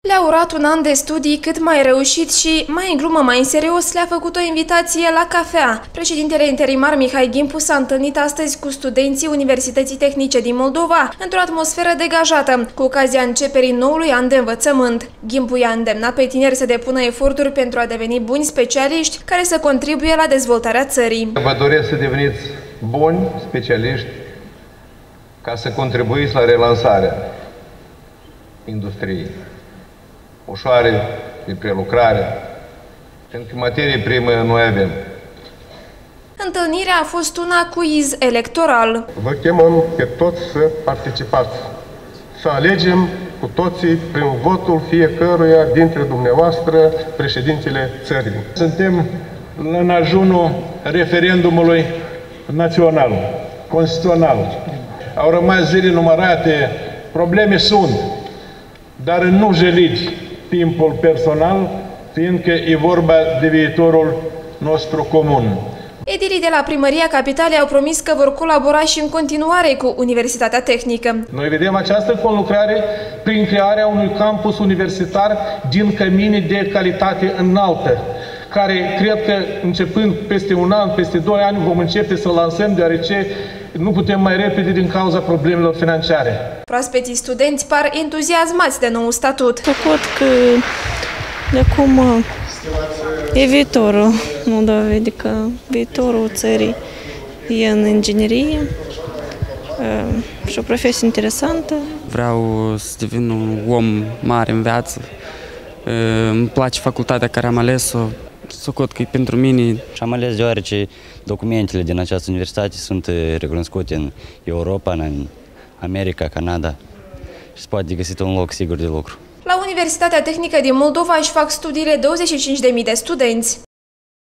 Le-a urat un an de studii cât mai reușit și, mai în glumă, mai în serios, le-a făcut o invitație la cafea. Președintele interimar Mihai Ghimpu s-a întâlnit astăzi cu studenții Universității Tehnice din Moldova, într-o atmosferă degajată, cu ocazia începerii noului an de învățământ. Ghimpu i-a îndemnat pe tineri să depună eforturi pentru a deveni buni specialiști care să contribuie la dezvoltarea țării. Vă doresc să deveniți buni specialiști ca să contribuiți la relansarea industriei ușoare de prelucrare, pentru că materie primă noi avem. Întâlnirea a fost una quiz electoral. Vă chemăm pe toți să participați, să alegem cu toții, prin votul fiecăruia dintre dumneavoastră, președintele țării. Suntem în ajunul referendumului național, constituțional. Au rămas zile numărate, probleme sunt, dar nu jeliți timpul personal, fiindcă e vorba de viitorul nostru comun. Edilii de la Primăria Capitalei au promis că vor colabora și în continuare cu Universitatea Tehnică. Noi vedem această conlucrare prin crearea unui campus universitar din cămine de calitate înaltă, care cred că începând peste un an, peste 2 ani vom începe să lansăm, deoarece nu putem mai repede din cauza problemelor financiare. Proaspeții studenți par entuziasmați de nou statut. Socot că de acum e viitorul Moldovei, adică viitorul țării e în inginerie și o profesie interesantă. Vreau să devin un om mare în viață. Îmi place facultatea care am ales-o. Socot că e pentru mine. Și am ales deoarece documentele din această universitate sunt recunoscute în Europa, în America, Canada și se poate găsi un loc sigur de lucru. La Universitatea Tehnică din Moldova își fac studiile 25.000 de studenți.